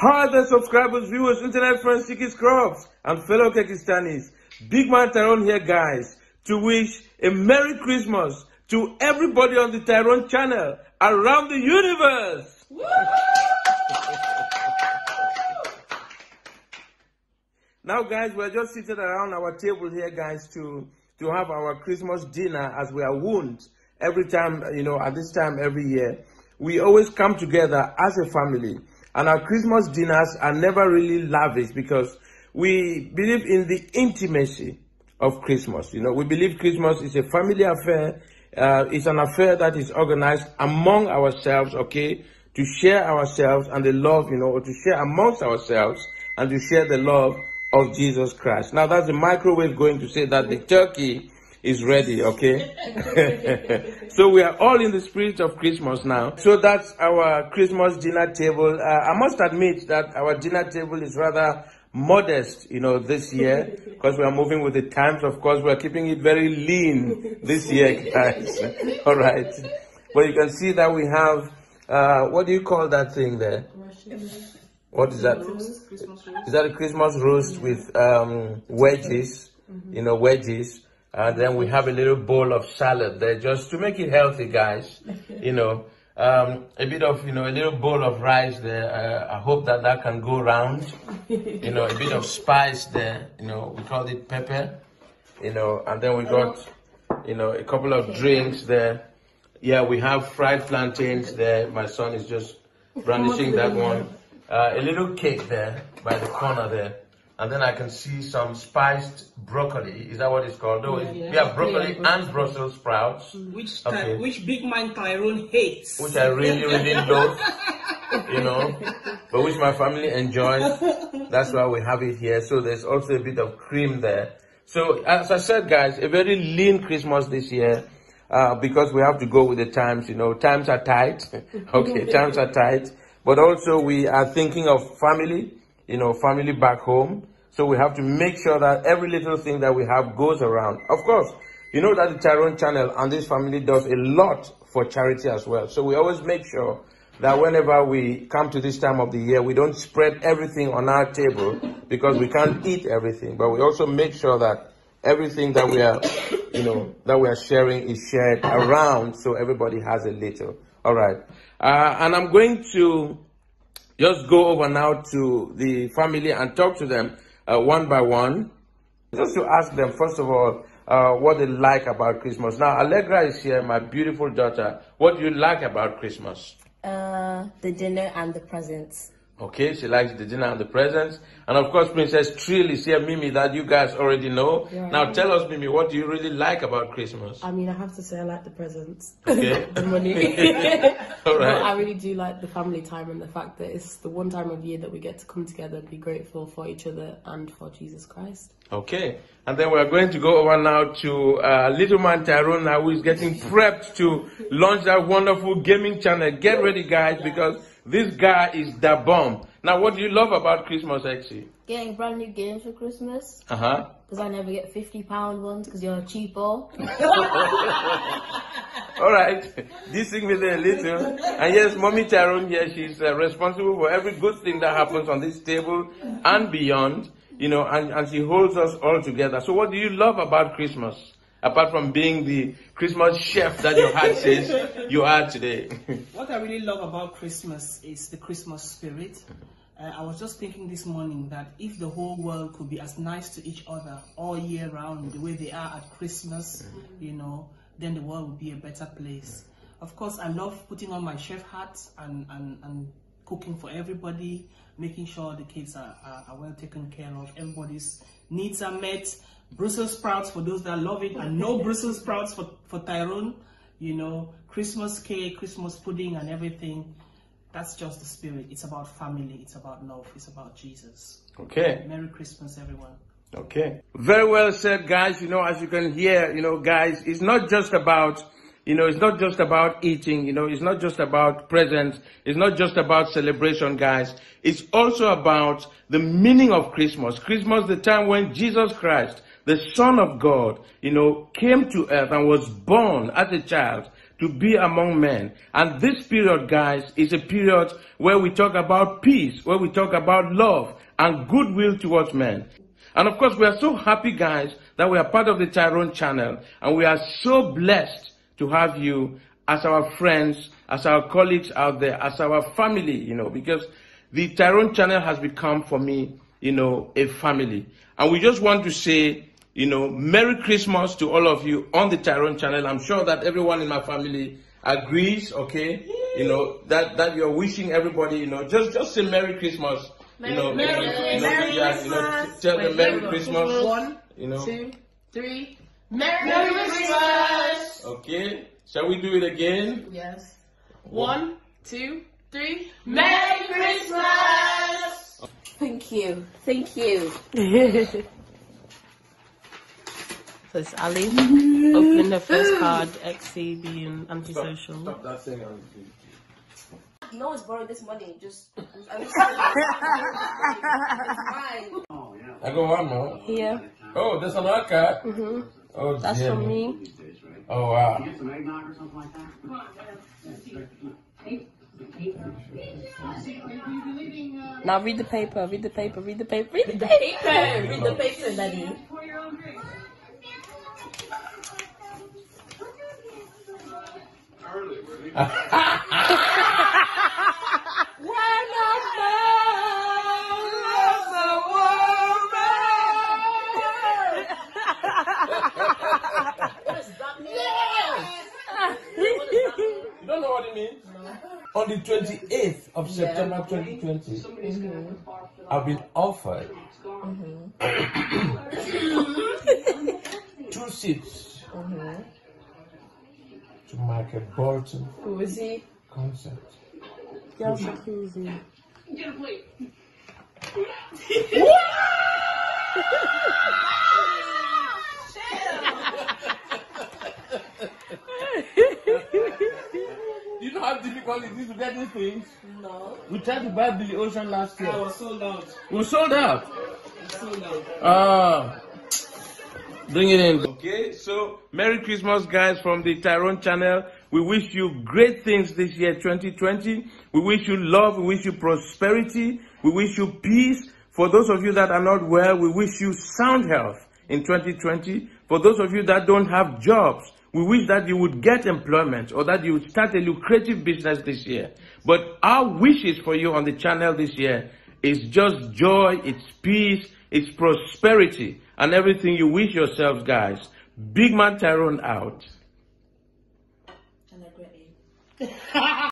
Hi there, subscribers, viewers, internet friends, Chickies, Crops, and fellow Kekistanis. Big man Tyrone here, guys, to wish a Merry Christmas to everybody on the Tyrone channel around the universe. Now, guys, we're just seated around our table here, guys, to have our Christmas dinner as we are wound every time, at this time every year. We always come together as a family. And our Christmas dinners are never really lavish because we believe in the intimacy of Christmas. We believe Christmas is a family affair. It's an affair that is organized among ourselves, okay, to share ourselves and the love, or to share amongst ourselves and to share the love of Jesus Christ. Now, that's the microwave going to say that the turkey is ready, okay? So we are all in the spirit of Christmas now. So that's our Christmas dinner table. I must admit that our dinner table is rather modest, this year, because we are moving with the times. Of course, we are keeping it very lean this year, guys. All right. But you can see that we have, what do you call that thing there? What is that? Is that a Christmas roast with wedges? Wedges. And then we have a little bowl of salad there just to make it healthy, guys. A bit of, a little bowl of rice there. I hope that can go round. A bit of spice there. We call it pepper. And then we got, a couple of drinks there. Yeah, we have fried plantains there. My son is just brandishing that one. A little cake there by the corner there. And then I can see some spiced broccoli. Is that what it's called? No, yeah, broccoli and Brussels sprouts. Which big man Tyrone hates. Which I really, really love, but which my family enjoys. That's why we have it here. So there's also a bit of cream there. So as I said, guys, a very lean Christmas this year because we have to go with the times. Times are tight. Okay, times are tight. But also we are thinking of family, family back home. So we have to make sure that every little thing that we have goes around. Of course, you know that the Tyrone channel and this family does a lot for charity as well. So we always make sure that whenever we come to this time of the year, we don't spread everything on our table because we can't eat everything. But we also make sure that everything that we are, that we are sharing is shared around so everybody has a little. All right. And I'm going to just go over now to the family and talk to them one by one. Just to ask them, first of all, what they like about Christmas. Now, Allegra is here, my beautiful daughter. What do you like about Christmas? The dinner and the presents. Okay, she likes the dinner and the presents. And of course, Princess Trill is here, Mimi, that you guys already know. Yeah. Now, tell us, Mimi, what do you really like about Christmas? I mean, I have to say I like the presents. Okay. The money. All right. But I really do like the family time and the fact that it's the one time of year that we get to come together and be grateful for each other and for Jesus Christ. Okay. And then we're going to go over now to little man Tyrone now, who is getting prepped to launch that wonderful gaming channel. Get ready, guys, because this guy is the bomb. Now, what do you love about Christmas, actually? Getting brand new games for Christmas. Uh-huh. Because I never get £50 ones because you're cheapo. All right. Dissing me there a little. And yes, Mommy Tyrone here, she's responsible for every good thing that happens on this table and beyond, and she holds us all together. So what do you love about Christmas? Apart from being the Christmas chef that your heart says you are today. What I really love about Christmas is the Christmas spirit. I was just thinking this morning that if the whole world could be as nice to each other all year round, the way they are at Christmas, then the world would be a better place. Of course, I love putting on my chef hat and cooking for everybody, making sure the kids are well taken care of, everybody's needs are met. Brussels sprouts for those that love it, and no Brussels sprouts for Tyrone. Christmas cake, Christmas pudding and everything. That's just the spirit. It's about family, it's about love, it's about Jesus. Okay. Merry Christmas, everyone. Okay. Very well said, guys. As you can hear, guys, it's not just about, it's not just about eating, it's not just about presents. It's not just about celebration, guys. It's also about the meaning of Christmas. Christmas, the time when Jesus Christ, the Son of God, came to earth and was born as a child to be among men. And this period, guys, is a period where we talk about peace, where we talk about love and goodwill towards men. And of course, we are so happy, guys, that we are part of the Tyrone channel, and we are so blessed to have you as our friends, as our colleagues out there, as our family, because the Tyrone channel has become, for me, a family. And we just want to say, Merry Christmas to all of you on the Tyrone channel. I'm sure that everyone in my family agrees, okay? That you're wishing everybody, just say Merry Christmas. Merry Christmas. Tell them Merry Christmas. 1, 2, 3. Merry Christmas. Okay. Shall we do it again? Yes. 1, 2, 3. Merry Christmas. Thank you. Thank you. So it's Ali opening the first card, XC being antisocial. Stop that thing on the No one's borrowed this money. Just. It's mine. I go one more. Here. Oh, there's another card. Oh, That's dear from me. me. Oh, wow. Now read the paper, read the paper, read the paper, read the paper! Read the paper, Daddy. You don't know what it means? No. On the 28th of September 2020, I've been offered 2 seats to Michael Bolton Who is he? concert. Yes, who is he? You know how difficult it is to get these things? No. We tried to buy Billy Ocean last year. I was sold out. We were sold out. Sold out. Bring it in. Okay, so Merry Christmas, guys, from the Tyrone channel. We wish you great things this year, 2020. We wish you love. We wish you prosperity. We wish you peace. For those of you that are not well, we wish you sound health in 2020. For those of you that don't have jobs, we wish that you would get employment or that you would start a lucrative business this year. But our wishes for you on the channel this year is just joy, it's peace, it's prosperity, and everything you wish yourselves, guys. Big Man Tyrone out. And I agree.